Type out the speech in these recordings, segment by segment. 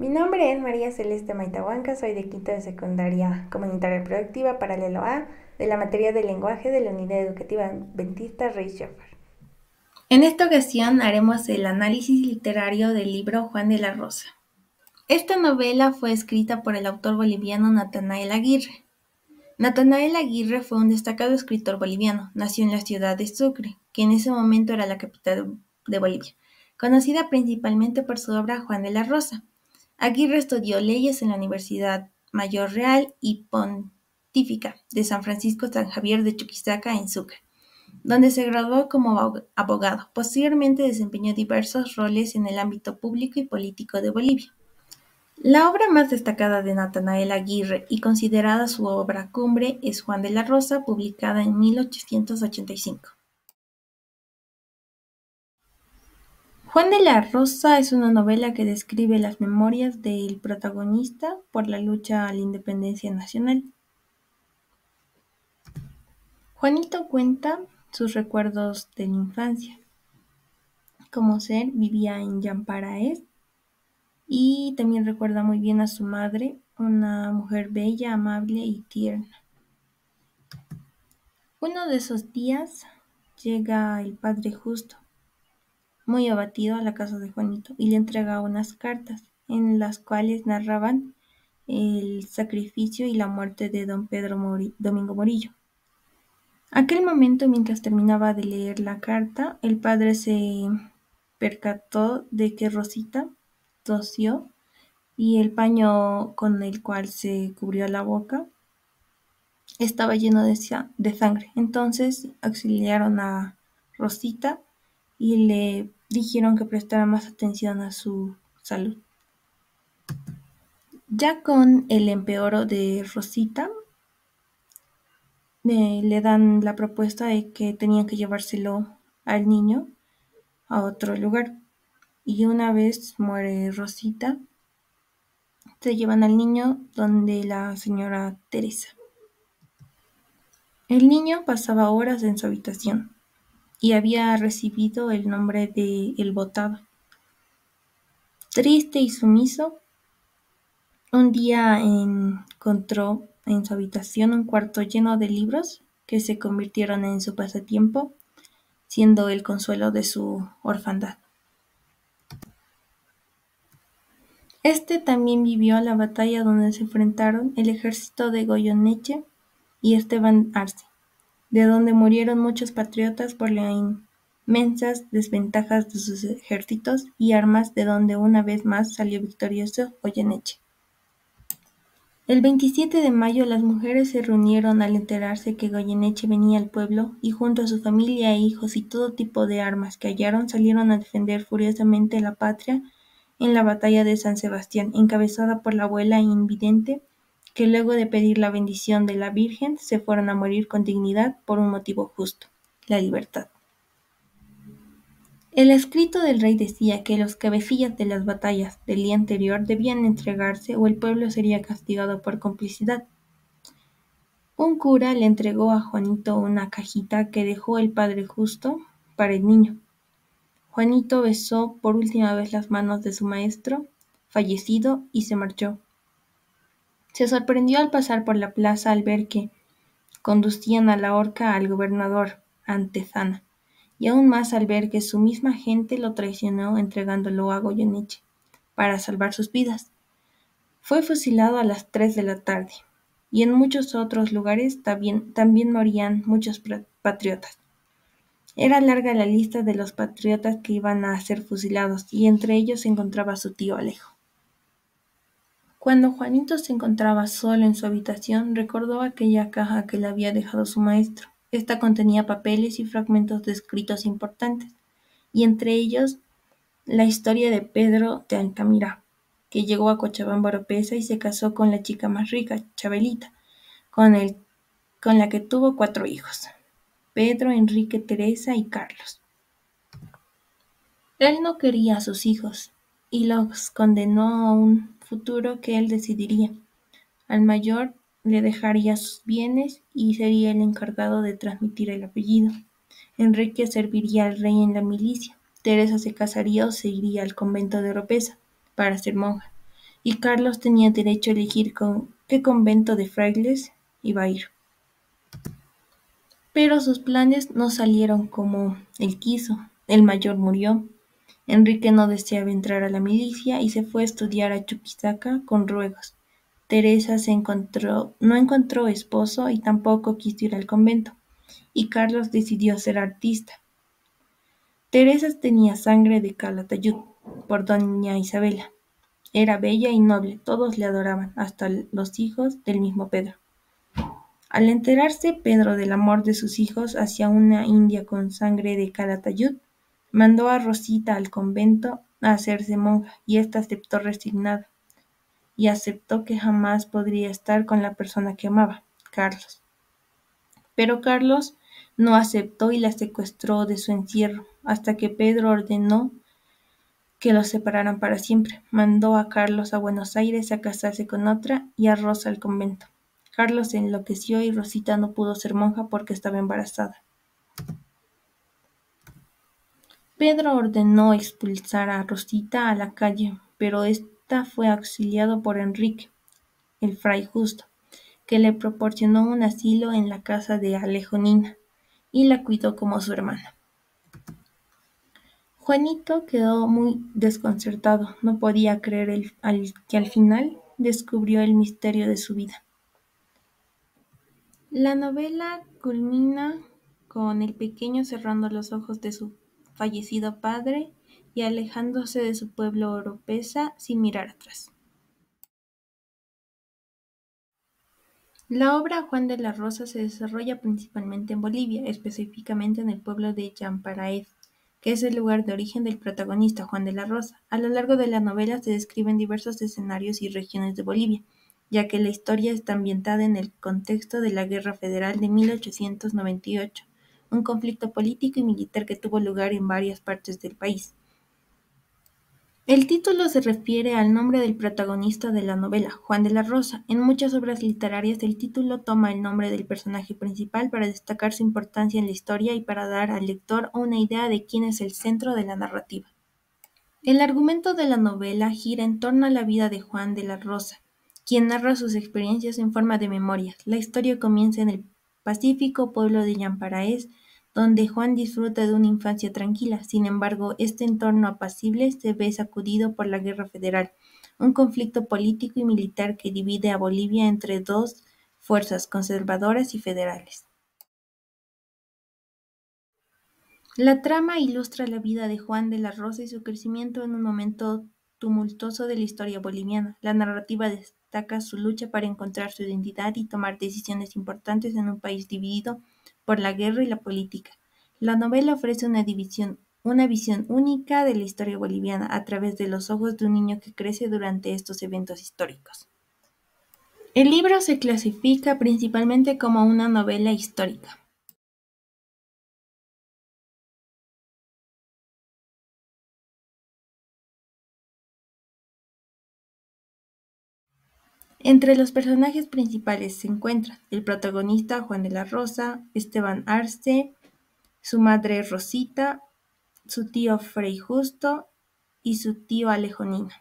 Mi nombre es María Celeste Maitahuanca, soy de quinto de secundaria comunitaria productiva paralelo A de la materia de lenguaje de la Unidad Educativa Adventista Rey Shepherd. En esta ocasión haremos el análisis literario del libro Juan de la Rosa. Esta novela fue escrita por el autor boliviano Natanael Aguirre. Natanael Aguirre fue un destacado escritor boliviano. Nació en la ciudad de Sucre, que en ese momento era la capital de Bolivia, conocida principalmente por su obra Juan de la Rosa. Aguirre estudió leyes en la Universidad Mayor Real y Pontífica de San Francisco San Javier de Chuquisaca en Sucre, donde se graduó como abogado. Posteriormente desempeñó diversos roles en el ámbito público y político de Bolivia. La obra más destacada de Natanael Aguirre y considerada su obra cumbre es Juan de la Rosa, publicada en 1885. Juan de la Rosa es una novela que describe las memorias del protagonista por la lucha a la independencia nacional. Juanito cuenta sus recuerdos de la infancia. Como ser, vivía en Yamparaes y también recuerda muy bien a su madre, una mujer bella, amable y tierna. Uno de esos días llega el padre Justo, muy abatido, a la casa de Juanito y le entrega unas cartas en las cuales narraban el sacrificio y la muerte de don Pedro Domingo Morillo. Aquel momento, mientras terminaba de leer la carta, el padre se percató de que Rosita tosió y el paño con el cual se cubrió la boca estaba lleno de sangre. Entonces auxiliaron a Rosita y le dijeron que prestara más atención a su salud. Ya con el empeoro de Rosita, le dan la propuesta de que tenían que llevárselo al niño a otro lugar. Y una vez muere Rosita, se llevan al niño donde la señora Teresa. El niño pasaba horas en su habitación y había recibido el nombre de El Botado. Triste y sumiso, un día encontró en su habitación un cuarto lleno de libros que se convirtieron en su pasatiempo, siendo el consuelo de su orfandad. Este también vivió la batalla donde se enfrentaron el ejército de Goyeneche y Esteban Arce, de donde murieron muchos patriotas por las inmensas desventajas de sus ejércitos y armas, de donde una vez más salió victorioso Goyeneche. El 27 de mayo las mujeres se reunieron al enterarse que Goyeneche venía al pueblo y junto a su familia e hijos y todo tipo de armas que hallaron salieron a defender furiosamente la patria en la batalla de San Sebastián, encabezada por la abuela invidente, que luego de pedir la bendición de la Virgen se fueron a morir con dignidad por un motivo justo, la libertad. El escrito del rey decía que los cabecillas de las batallas del día anterior debían entregarse o el pueblo sería castigado por complicidad. Un cura le entregó a Juanito una cajita que dejó el padre Justo para el niño. Juanito besó por última vez las manos de su maestro fallecido y se marchó. Se sorprendió al pasar por la plaza al ver que conducían a la horca al gobernador Antezana, y aún más al ver que su misma gente lo traicionó entregándolo a Goyeneche para salvar sus vidas. Fue fusilado a las 3 de la tarde, y en muchos otros lugares también morían muchos patriotas. Era larga la lista de los patriotas que iban a ser fusilados, y entre ellos se encontraba su tío Alejo. Cuando Juanito se encontraba solo en su habitación, recordó aquella caja que le había dejado su maestro. Esta contenía papeles y fragmentos de escritos importantes, y entre ellos la historia de Pedro de Altamira, que llegó a Cochabamba, Oropesa, y se casó con la chica más rica, Chabelita, con la que tuvo 4 hijos: Pedro, Enrique, Teresa y Carlos. Él no quería a sus hijos y los condenó a un futuro que él decidiría. Al mayor le dejaría sus bienes y sería el encargado de transmitir el apellido. Enrique serviría al rey en la milicia. Teresa se casaría o se iría al convento de Oropesa para ser monja. y Carlos tenía derecho a elegir con qué convento de frailes iba a ir. Pero sus planes no salieron como él quiso. El mayor murió. Enrique no deseaba entrar a la milicia y se fue a estudiar a Chuquisaca con ruegos. Teresa no encontró esposo y tampoco quiso ir al convento, y Carlos decidió ser artista. Teresa tenía sangre de Calatayud por doña Isabela. Era bella y noble, todos le adoraban, hasta los hijos del mismo Pedro. Al enterarse Pedro del amor de sus hijos hacia una india con sangre de Calatayud, mandó a Rosita al convento a hacerse monja, y ésta aceptó resignada, y aceptó que jamás podría estar con la persona que amaba, Carlos. Pero Carlos no aceptó y la secuestró de su encierro, hasta que Pedro ordenó que los separaran para siempre. Mandó a Carlos a Buenos Aires a casarse con otra y a Rosa al convento. Carlos se enloqueció y Rosita no pudo ser monja porque estaba embarazada. Pedro ordenó expulsar a Rosita a la calle, pero ésta fue auxiliado por Enrique, el fray justo, que le proporcionó un asilo en la casa de Alejonina y la cuidó como su hermana. Juanito quedó muy desconcertado, no podía creer que al final descubrió el misterio de su vida. La novela culmina con el pequeño cerrando los ojos de su fallecido padre y alejándose de su pueblo Oropesa sin mirar atrás. La obra Juan de la Rosa se desarrolla principalmente en Bolivia, específicamente en el pueblo de Yamparaed, que es el lugar de origen del protagonista, Juan de la Rosa. A lo largo de la novela se describen diversos escenarios y regiones de Bolivia, ya que la historia está ambientada en el contexto de la Guerra Federal de 1898, un conflicto político y militar que tuvo lugar en varias partes del país. El título se refiere al nombre del protagonista de la novela, Juan de la Rosa. En muchas obras literarias el título toma el nombre del personaje principal para destacar su importancia en la historia y para dar al lector una idea de quién es el centro de la narrativa. El argumento de la novela gira en torno a la vida de Juan de la Rosa, quien narra sus experiencias en forma de memorias. La historia comienza en el pacífico pueblo de Yamparaes, donde Juan disfruta de una infancia tranquila. Sin embargo, este entorno apacible se ve sacudido por la Guerra Federal, un conflicto político y militar que divide a Bolivia entre dos fuerzas conservadoras y federales. La trama ilustra la vida de Juan de la Rosa y su crecimiento en un momento tumultuoso de la historia boliviana. La narrativa destaca su lucha para encontrar su identidad y tomar decisiones importantes en un país dividido por la guerra y la política. La novela ofrece una visión única de la historia boliviana a través de los ojos de un niño que crece durante estos eventos históricos. El libro se clasifica principalmente como una novela histórica. Entre los personajes principales se encuentran el protagonista Juan de la Rosa, Esteban Arce, su madre Rosita, su tío Frei Justo y su tío Alejonino.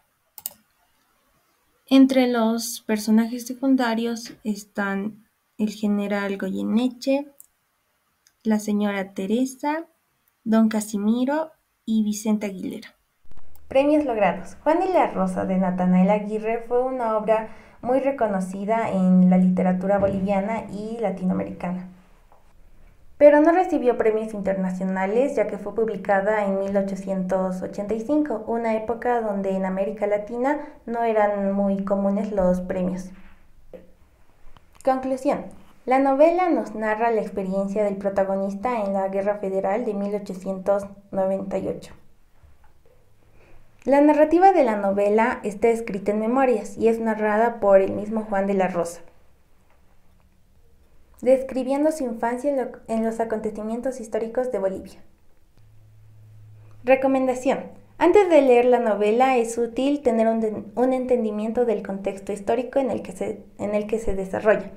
Entre los personajes secundarios están el general Goyeneche, la señora Teresa, don Casimiro y Vicente Aguilera. Premios logrados. Juan y la Rosa de Natanael Aguirre fue una obra muy reconocida en la literatura boliviana y latinoamericana. Pero no recibió premios internacionales ya que fue publicada en 1885, una época donde en América Latina no eran muy comunes los premios. Conclusión. La novela nos narra la experiencia del protagonista en la Guerra Federal de 1898. La narrativa de la novela está escrita en memorias y es narrada por el mismo Juan de la Rosa, describiendo su infancia en los acontecimientos históricos de Bolivia. Recomendación. Antes de leer la novela es útil tener un entendimiento del contexto histórico en el que se desarrolla,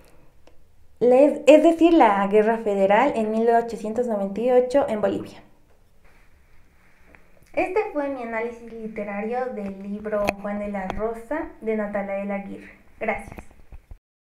es decir, la Guerra Federal en 1898 en Bolivia. Este fue mi análisis literario del libro Juan de la Rosa de Natanael Aguirre. Gracias.